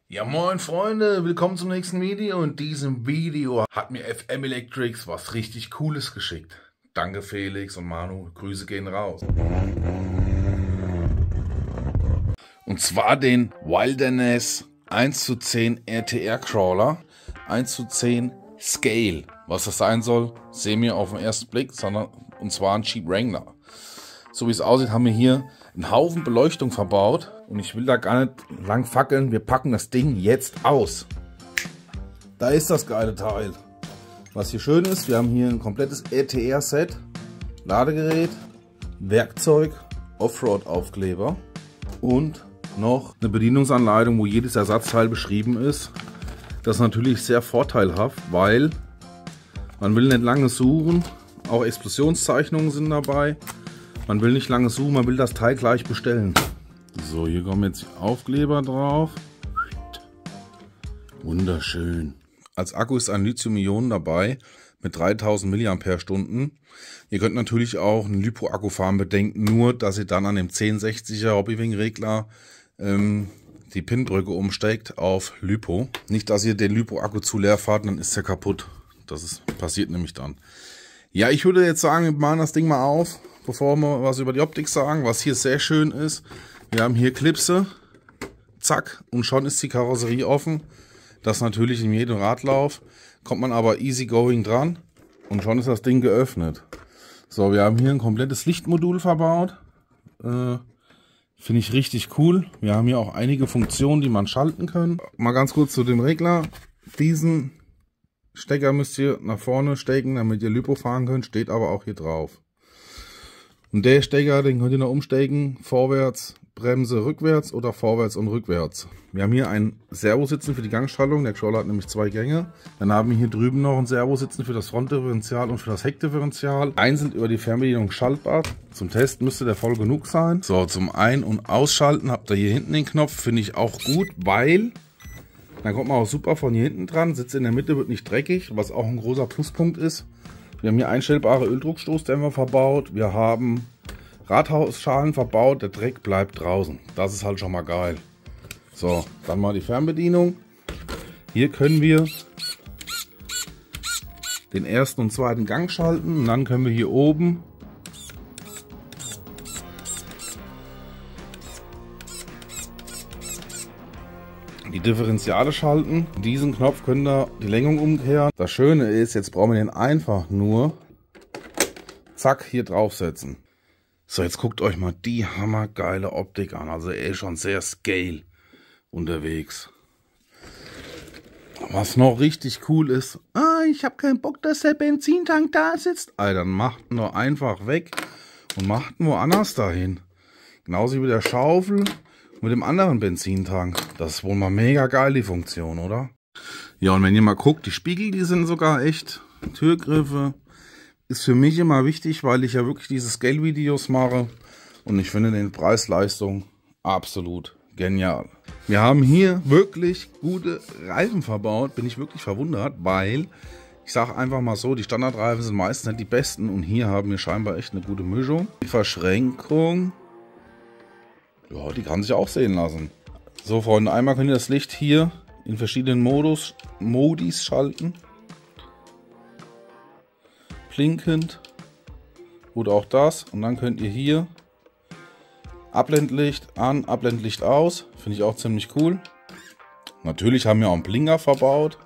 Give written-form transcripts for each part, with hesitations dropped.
Ja moin Freunde, willkommen zum nächsten Video. In diesem Video hat mir FM Electrics was richtig Cooles geschickt. Danke Felix und Manu, Grüße gehen raus. Und zwar den Wilderness 1:10 RTR Crawler 1:10 Scale. Was das sein soll, sehen wir auf den ersten Blick, und zwar ein Jeep Wrangler. So wie es aussieht, haben wir hier einen Haufen Beleuchtung verbaut und ich will da gar nicht lang fackeln. Wir packen das Ding jetzt aus. Da ist das geile Teil. Was hier schön ist, wir haben hier ein komplettes RTR-Set, Ladegerät, Werkzeug, Offroad-Aufkleber und noch eine Bedienungsanleitung, wo jedes Ersatzteil beschrieben ist. Das ist natürlich sehr vorteilhaft, weil man will nicht lange suchen. Auch Explosionszeichnungen sind dabei. Man will nicht lange suchen, man will das Teil gleich bestellen. So, hier kommen jetzt Aufkleber drauf. Wunderschön. Als Akku ist ein Lithium-Ionen dabei mit 3000 mAh. Ihr könnt natürlich auch einen LiPo-Akku fahren, bedenkt nur, dass ihr dann an dem 1060er Hobbywing-Regler die Pin-Brücke umsteigt auf LiPo. Nicht, dass ihr den LiPo-Akku zu leer fahrt, dann ist er kaputt. Passiert nämlich dann. Ja, ich würde jetzt sagen, wir machen das Ding mal auf, bevor wir was über die Optik sagen. Was hier sehr schön ist, wir haben hier Klipse, zack, und schon ist die Karosserie offen. Das natürlich in jedem Radlauf, kommt man aber easy going dran und schon ist das Ding geöffnet. So, wir haben hier ein komplettes Lichtmodul verbaut. Finde ich richtig cool. Wir haben hier auch einige Funktionen, die man schalten kann. Mal ganz kurz zu dem Regler. Diesen Stecker müsst ihr nach vorne stecken, damit ihr LiPo fahren könnt, steht aber auch hier drauf. Und der Stecker, den könnt ihr noch umstecken, vorwärts, Bremse rückwärts oder vorwärts und rückwärts. Wir haben hier ein Servositzen für die Gangschaltung, der Crawler hat nämlich 2 Gänge. Dann haben wir hier drüben noch ein Servositzen für das Frontdifferential und für das Heckdifferential. Einzeln über die Fernbedienung schaltbar. Zum Test müsste der voll genug sein. So, zum Ein- und Ausschalten habt ihr hier hinten den Knopf, finde ich auch gut, weil dann kommt man auch super von hier hinten dran, sitzt in der Mitte, wird nicht dreckig, was auch ein großer Pluspunkt ist. Wir haben hier einstellbare Öldruckstoßdämpfer verbaut, wir haben Rathausschalen verbaut, der Dreck bleibt draußen. Das ist halt schon mal geil. So, dann mal die Fernbedienung. Hier können wir den ersten und zweiten Gang schalten und dann können wir hier oben die Differentiale schalten. Diesen Knopf könnt ihr die Lenkung umkehren. Das Schöne ist, jetzt brauchen wir den einfach nur zack hier draufsetzen. So, jetzt guckt euch mal die hammergeile Optik an. Also er ist schon sehr scale unterwegs. Was noch richtig cool ist, ich habe keinen Bock, dass der Benzintank da sitzt. Alter, dann macht ihn doch einfach weg und macht ihn woanders dahin. Genauso wie mit der Schaufel. Mit dem anderen Benzintank. Das ist wohl mal mega geil, die Funktion, oder? Ja, und wenn ihr mal guckt, die Spiegel, die sind sogar echt. Türgriffe ist für mich immer wichtig, weil ich ja wirklich diese Scale-Videos mache. Und ich finde den Preis-Leistung absolut genial. Wir haben hier wirklich gute Reifen verbaut. Bin ich wirklich verwundert, weil ich sage einfach mal so, die Standardreifen sind meistens nicht die besten. Und hier haben wir scheinbar echt eine gute Mischung. Die Verschränkung, ja, die kann sich auch sehen lassen. So, Freunde, einmal könnt ihr das Licht hier in verschiedenen Modis schalten. Blinkend. Oder auch das. Und dann könnt ihr hier Abblendlicht an, Abblendlicht aus. Finde ich auch ziemlich cool. Natürlich haben wir auch einen Blinker verbaut.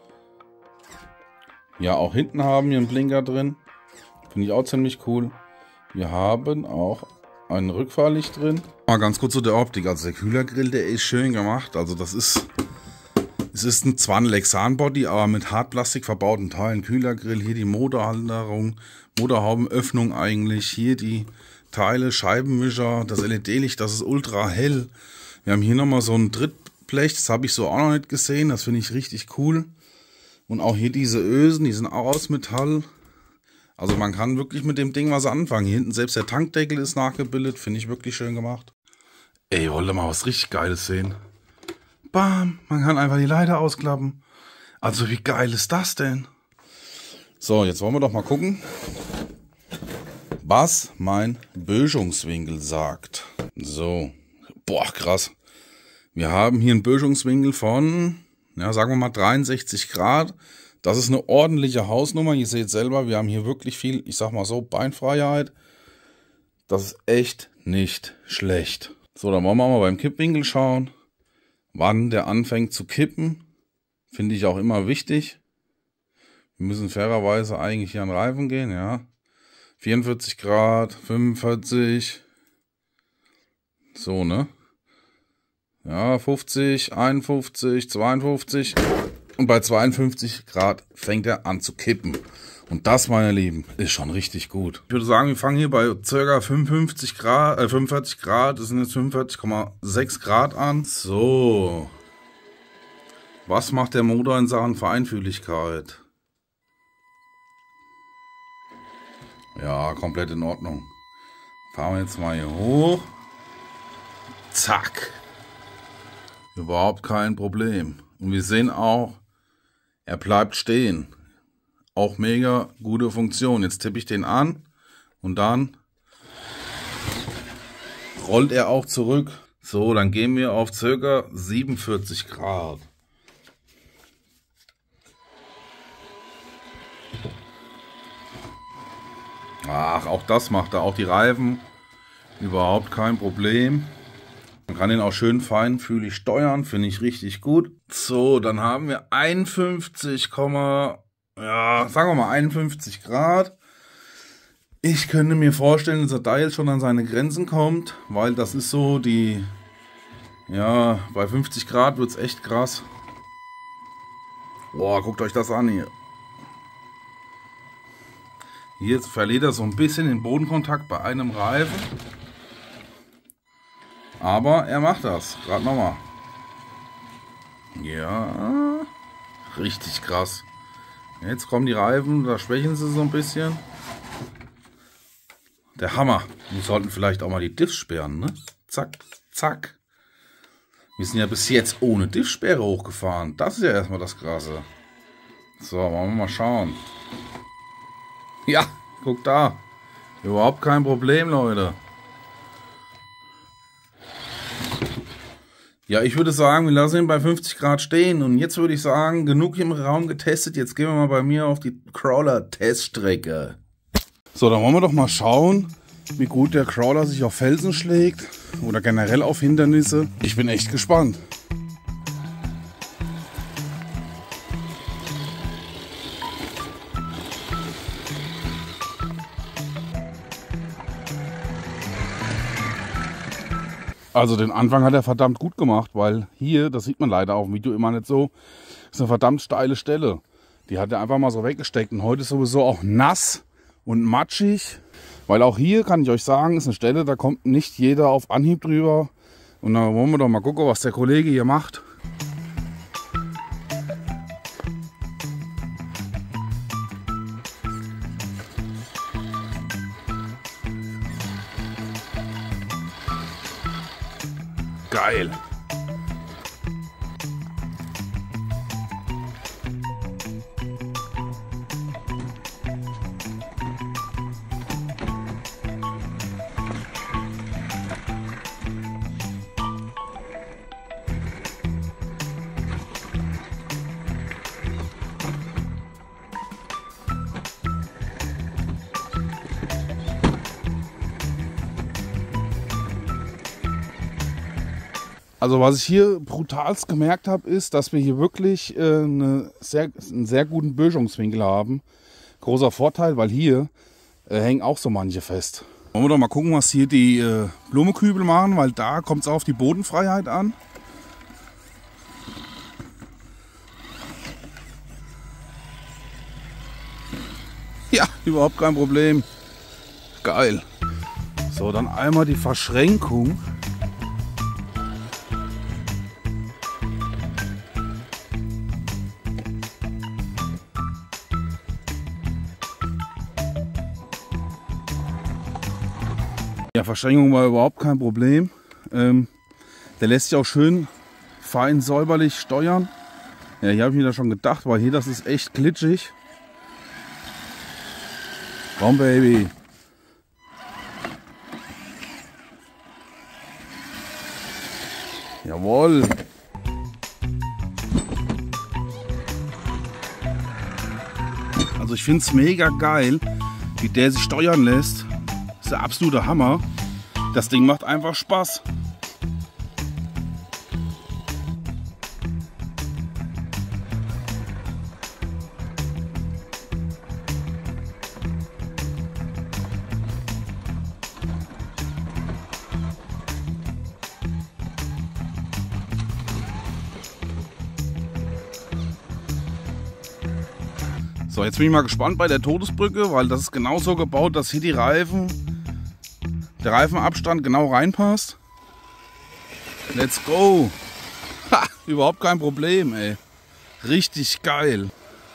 Ja, auch hinten haben wir einen Blinker drin. Finde ich auch ziemlich cool. Wir haben auch ein Rückfahrlicht drin. Mal ganz kurz zu der Optik. Also der Kühlergrill, der ist schön gemacht. Also es ist zwar ein Lexan-Body, aber mit Hartplastik verbauten Teilen. Kühlergrill, hier die Motorhalterung, Motorhaubenöffnung eigentlich. Hier die Teile, Scheibenwischer, das LED-Licht, das ist ultra hell. Wir haben hier nochmal so ein Trittblech, das habe ich so auch noch nicht gesehen. Das finde ich richtig cool. Und auch hier diese Ösen, die sind auch aus Metall. Also man kann wirklich mit dem Ding was anfangen. Hier hinten selbst der Tankdeckel ist nachgebildet. Finde ich wirklich schön gemacht. Ey, wollt ihr mal was richtig Geiles sehen? Bam, man kann einfach die Leiter ausklappen. Also wie geil ist das denn? So, jetzt wollen wir doch mal gucken, was mein Böschungswinkel sagt. So, boah, krass. Wir haben hier einen Böschungswinkel von, ja, sagen wir mal 63 Grad. Das ist eine ordentliche Hausnummer. Ihr seht selber, wir haben hier wirklich viel, ich sag mal so, Beinfreiheit. Das ist echt nicht schlecht. So, dann wollen wir mal beim Kippwinkel schauen, wann der anfängt zu kippen. Finde ich auch immer wichtig. Wir müssen fairerweise eigentlich hier an den Reifen gehen, ja. 44 Grad, 45. So, ne? Ja, 50, 51, 52. Und bei 52 Grad fängt er an zu kippen. Und das, meine Lieben, ist schon richtig gut. Ich würde sagen, wir fangen hier bei ca. 45 Grad, das sind jetzt 45,6 Grad an. So. Was macht der Motor in Sachen Feinfühligkeit? Ja, komplett in Ordnung. Fahren wir jetzt mal hier hoch. Zack. Überhaupt kein Problem. Und wir sehen auch, er bleibt stehen. Auch mega gute Funktion. Jetzt tippe ich den an und dann rollt er auch zurück. So, dann gehen wir auf ca. 47 Grad. Ach, auch das macht er. Auch die Reifen. Überhaupt kein Problem. Man kann ihn auch schön feinfühlig steuern. Finde ich richtig gut. So, dann haben wir 51, ja, sagen wir mal 51 Grad. Ich könnte mir vorstellen, dass er da jetzt schon an seine Grenzen kommt. Weil das ist so die... Ja, bei 50 Grad wird es echt krass. Boah, guckt euch das an hier. Hier verliert er so ein bisschen den Bodenkontakt bei einem Reifen. Aber er macht das. Gerade nochmal. Ja. Richtig krass. Jetzt kommen die Reifen. Da schwächen sie so ein bisschen. Der Hammer. Wir sollten vielleicht auch mal die Diffs sperren, ne? Zack, zack. Wir sind ja bis jetzt ohne Diffsperre hochgefahren. Das ist ja erstmal das Krasse. So, wollen wir mal schauen. Ja, guck da. Überhaupt kein Problem, Leute. Ja, ich würde sagen, wir lassen ihn bei 50 Grad stehen. Und jetzt würde ich sagen, genug im Raum getestet. Jetzt gehen wir mal bei mir auf die Crawler-Teststrecke. So, dann wollen wir doch mal schauen, wie gut der Crawler sich auf Felsen schlägt. Oder generell auf Hindernisse. Ich bin echt gespannt. Also den Anfang hat er verdammt gut gemacht, weil hier, das sieht man leider auf dem Video immer nicht so, ist eine verdammt steile Stelle. Die hat er einfach mal so weggesteckt und heute ist sowieso auch nass und matschig, weil auch hier kann ich euch sagen, ist eine Stelle, da kommt nicht jeder auf Anhieb drüber. Und dann wollen wir doch mal gucken, was der Kollege hier macht. Geil. Also was ich hier brutalst gemerkt habe, ist, dass wir hier wirklich einen sehr guten Böschungswinkel haben. Großer Vorteil, weil hier hängen auch so manche fest. Wollen wir doch mal gucken, was hier die Blumenkübel machen, weil da kommt es auf die Bodenfreiheit an. Ja, überhaupt kein Problem. Geil. So, dann einmal die Verschränkung. Ja, Verschränkung war überhaupt kein Problem. Der lässt sich auch schön fein säuberlich steuern. Ja, hier habe ich mir das schon gedacht, weil hier das ist echt glitschig. Komm, Baby. Jawohl. Also ich finde es mega geil, wie der sich steuern lässt. Das ist der absolute Hammer. Das Ding macht einfach Spaß. So, jetzt bin ich mal gespannt bei der Todesbrücke, weil das ist genau so gebaut, dass hier der Reifenabstand genau reinpasst. Let's go! Ha, überhaupt kein Problem, ey. Richtig geil.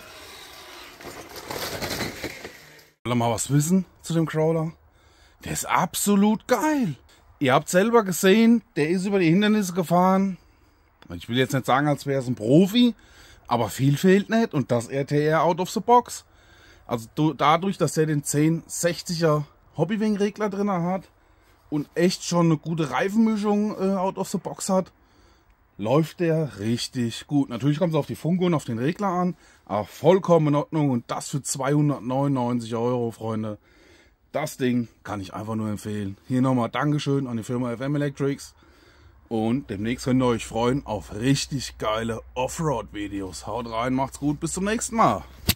Wollt ihr mal was wissen zu dem Crawler? Der ist absolut geil. Ihr habt selber gesehen, der ist über die Hindernisse gefahren. Ich will jetzt nicht sagen, als wäre es ein Profi. Aber viel fehlt nicht und das RTR out of the box. Also dadurch, dass er den 1060er Hobbywing-Regler drin hat und echt schon eine gute Reifenmischung out of the box hat, läuft der richtig gut. Natürlich kommt es auf die Funke und auf den Regler an, aber vollkommen in Ordnung und das für 299 €, Freunde. Das Ding kann ich einfach nur empfehlen. Hier nochmal Dankeschön an die Firma FM Electrics. Und demnächst könnt ihr euch freuen auf richtig geile Offroad-Videos. Haut rein, macht's gut, bis zum nächsten Mal.